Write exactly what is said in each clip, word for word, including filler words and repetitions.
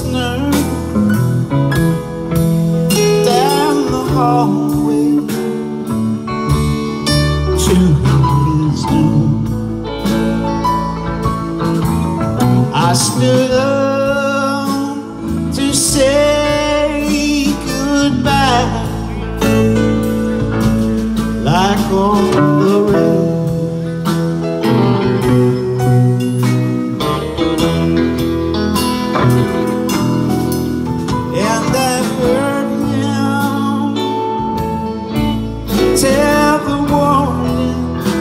listener down the hallway to his doom. I stood up to say goodbye, like on the rail. And I heard him tell the warning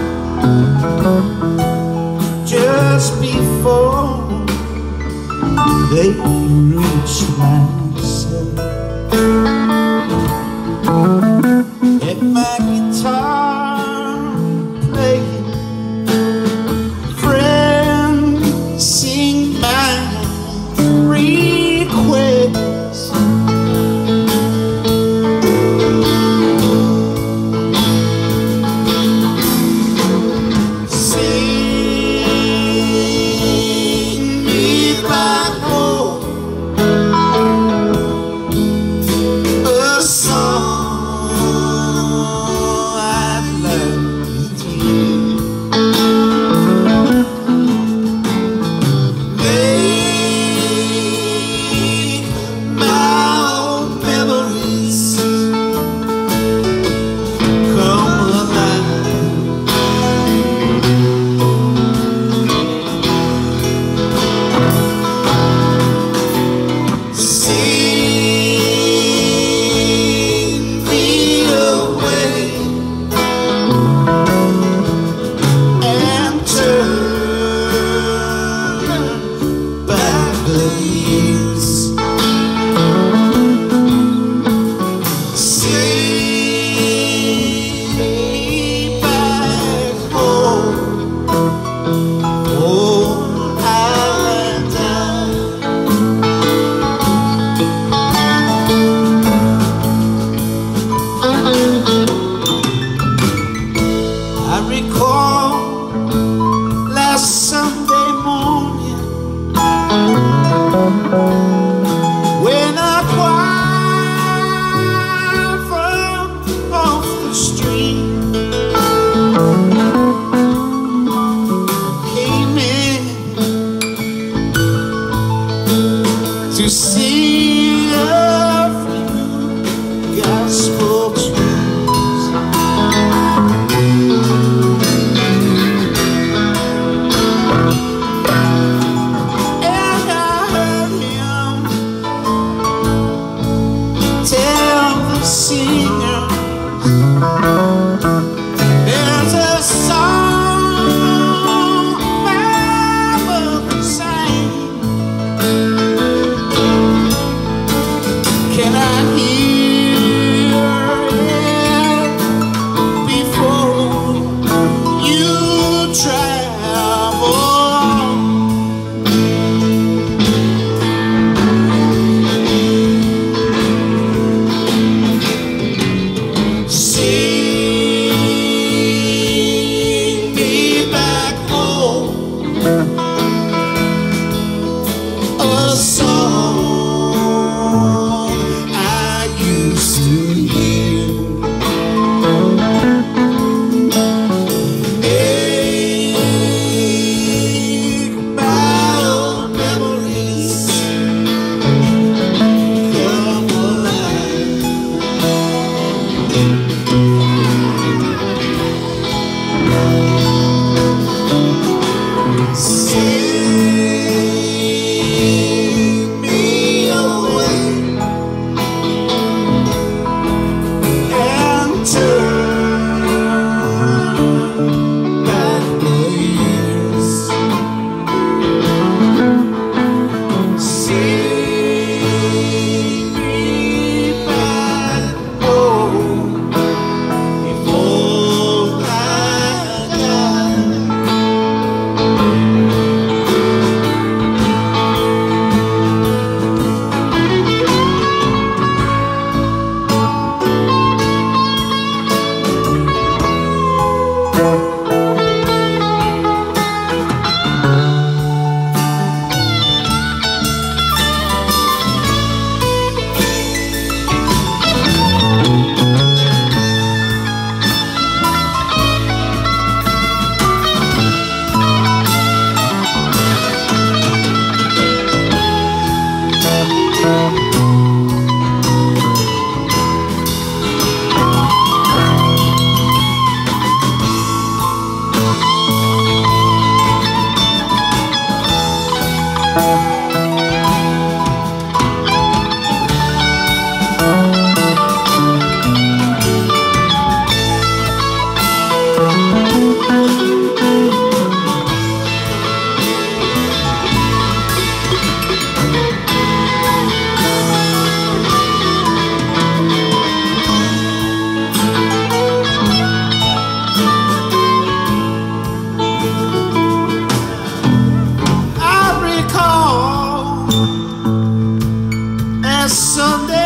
just before they reached my cell. And my guitar playing, friends sing my request. Sing me back home a song I'd love to hear. Make my old memories come alive. Sing me away and turn back the years. Sing me back home, home Island Time. I recall last Sunday morning when a choir from off the street came in to sing a few gospel tunes. And I heard him tell the singers there's a song my mother sang. Can I hear it before you travel on? Sunday